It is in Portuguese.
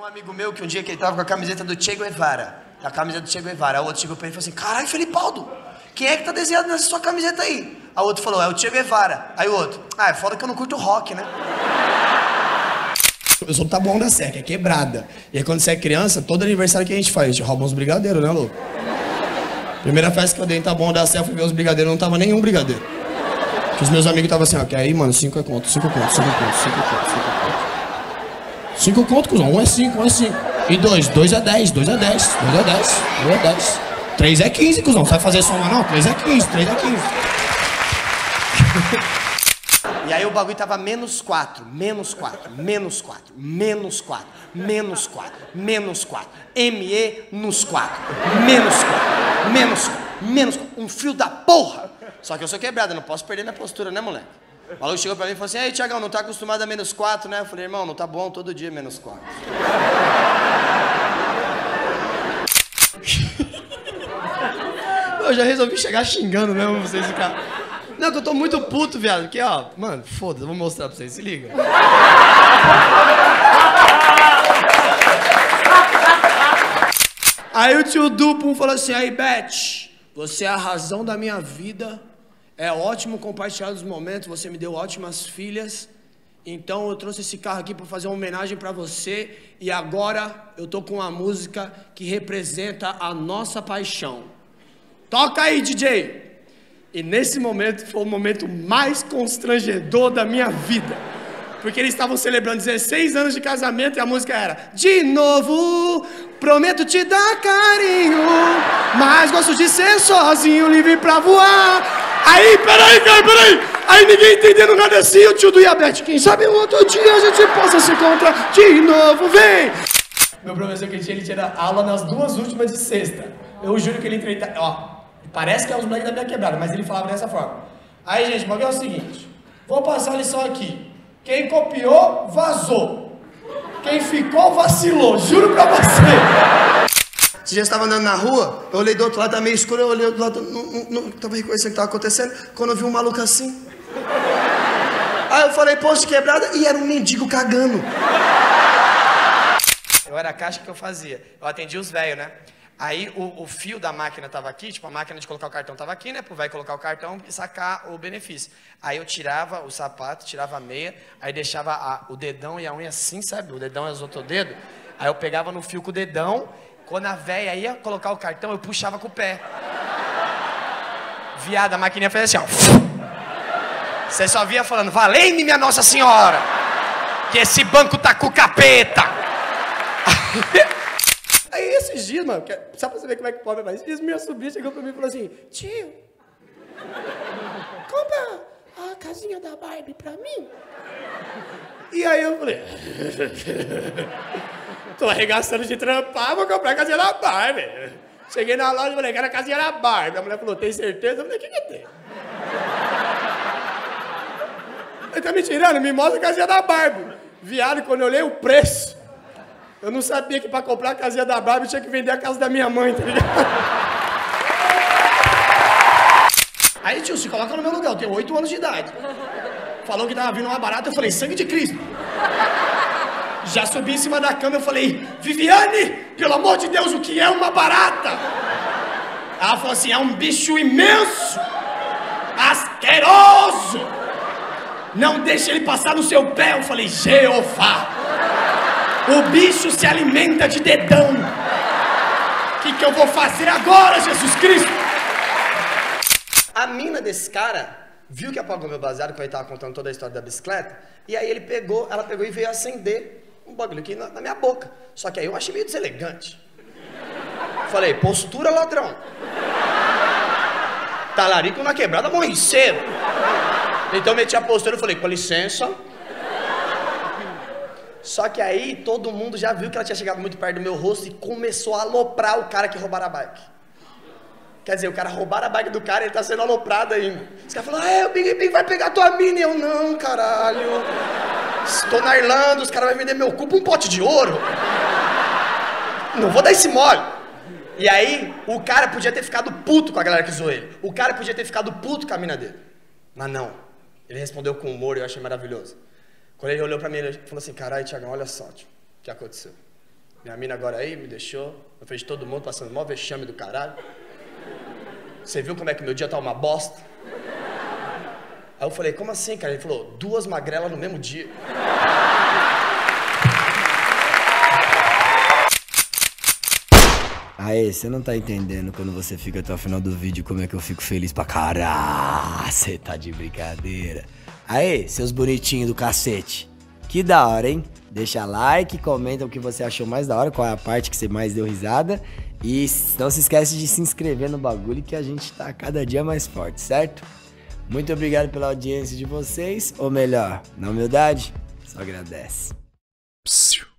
um amigo meu que um dia que ele tava com a camiseta do Che Guevara. A camiseta do Che Guevara. O outro chegou pra ele e falou assim: caralho, Felipaldo, quem é que tá desenhado nessa sua camiseta aí? Aí o outro falou: é o Che Guevara. Aí o outro: ah, é foda que eu não curto rock, né? Eu sou do Taboão da Serra, que é quebrada. E aí quando você é criança, todo aniversário que a gente faz, a gente rouba uns brigadeiros, né, louco? Primeira festa que eu dei em Taboão da Serra, fui ver os brigadeiros, não tava nenhum brigadeiro. Os meus amigos estavam assim, ó, que aí, mano, 5 é conto, 5 conto, 5 conto, 5 conto, 5 conto. 5 conto, cuzão, 1 é 5, 1 é 5. E 2 é 10, 2 é 10, 2 é 10, 2 é 10. 3 é 15, cuzão, você vai fazer soma não? 3 é 15, 3 é 15. E aí o bagulho tava menos 4, menos 4, menos 4, menos 4, menos 4, menos 4. ME nos 4, menos 4, menos 4, menos 4. Um fio da porra. Só que eu sou quebrado, eu não posso perder minha postura, né, moleque? O maluco chegou pra mim e falou assim: ei, Thiagão, não tá acostumado a menos 4, né? Eu falei: irmão, não tá bom, todo dia menos 4. Eu já resolvi chegar xingando mesmo vocês ficarem. Não, que eu tô muito puto, viado, porque, ó, mano, foda-se, eu vou mostrar pra vocês, se liga. Aí o tio Dupum falou assim: aí, Beth, você é a razão da minha vida. É ótimo compartilhar os momentos, você me deu ótimas filhas. Então eu trouxe esse carro aqui para fazer uma homenagem para você. E agora eu tô com uma música que representa a nossa paixão. Toca aí, DJ! E nesse momento foi o momento mais constrangedor da minha vida. Porque eles estavam celebrando 16 anos de casamento e a música era: de novo, prometo te dar carinho, mas gosto de ser sozinho, livre pra voar. Aí, peraí. Aí ninguém entendendo nada assim, o tio do Iabete: quem sabe um outro dia a gente possa se encontrar de novo, vem! Meu professor que ele tinha aula nas 2 últimas de sexta. Eu juro que ele entrei, ó, parece que é os moleques da minha quebrada, mas ele falava dessa forma. Aí, gente, o bagulho é o seguinte: vou passar a lição aqui. Quem copiou, vazou. Quem ficou, vacilou. Juro pra você. Você já estava andando na rua, eu olhei do outro lado, tá meio escuro, eu olhei do lado, não tava reconhecendo o que tava acontecendo, quando eu vi um maluco assim. Aí eu falei: poxa, quebrada, e era um mendigo cagando. Eu era a caixa que eu fazia, eu atendia os velhos, né? Aí o fio da máquina tava aqui, tipo a máquina de colocar o cartão tava aqui, né? Pro velho colocar o cartão e sacar o benefício. Aí eu tirava o sapato, tirava a meia, aí deixava o dedão e a unha assim, sabe? O dedão é os outros dedos. Aí eu pegava no fio com o dedão, quando a velha ia colocar o cartão, eu puxava com o pé. Viado, a maquininha fazia assim, ó. Você só via falando: valei-me, minha Nossa Senhora, que esse banco tá com o capeta. Aí esses dias, mano, só pra você ver como é que pobre é, mas esses dias minha sobrinha chegou pra mim e falou assim: tio, compra a casinha da Barbie pra mim. E aí eu falei: tô arregaçando de trampar, vou comprar a casinha da Barbie. Cheguei na loja e falei: quero a casinha da Barbie. A mulher falou: tem certeza? Eu falei: o que tem? Ele tá me tirando? Me mostra a casinha da Barbie. Viado, quando eu olhei o preço, eu não sabia que pra comprar a casinha da Barbie eu tinha que vender a casa da minha mãe, tá ligado? Aí, tio, se coloca no meu lugar, eu tenho 8 anos de idade. Falou que tava vindo uma barata, eu falei: sangue de Cristo. Já subi em cima da cama, eu falei: Viviane, pelo amor de Deus, o que é uma barata? Ela falou assim: é um bicho imenso, asqueroso. Não deixe ele passar no seu pé. Eu falei: Jeová. O bicho se alimenta de dedão. O que eu vou fazer agora, Jesus Cristo? A mina desse cara viu que apagou meu baseado quando ele tava contando toda a história da bicicleta. E aí ela pegou e veio acender um bagulho aqui na minha boca. Só que aí eu achei meio deselegante. Falei: postura, ladrão. Talarico na quebrada, morri cedo. Então eu meti a postura e falei: com licença. Só que aí todo mundo já viu que ela tinha chegado muito perto do meu rosto e começou a aloprar o cara que roubaram a bike. Quer dizer, o cara roubaram a bike do cara e ele tá sendo aloprado ainda. Os caras falaram: o Big Big vai pegar tua mina. E eu: não, caralho. Estou na Irlanda, os caras vão vender meu cu por um pote de ouro. Não vou dar esse mole. E aí, o cara podia ter ficado puto com a galera que zoou ele. O cara podia ter ficado puto com a mina dele. Mas não. Ele respondeu com humor e eu achei maravilhoso. Quando ele olhou pra mim, ele falou assim: caralho, Thiagão, olha só, tio, o que aconteceu. Minha mina agora aí me deixou, na frente de todo mundo, passando mó vexame do caralho. Você viu como é que meu dia tá uma bosta? Aí eu falei, como assim, cara? Ele falou, 2 magrelas no mesmo dia. Aê, você não tá entendendo quando você fica até o final do vídeo como é que eu fico feliz pra caralho. Você tá de brincadeira. Aê, seus bonitinhos do cacete. Que da hora, hein? Deixa like, comenta o que você achou mais da hora, qual é a parte que você mais deu risada. E não se esquece de se inscrever no bagulho que a gente tá cada dia mais forte, certo? Muito obrigado pela audiência de vocês. Ou melhor, na humildade, só agradece.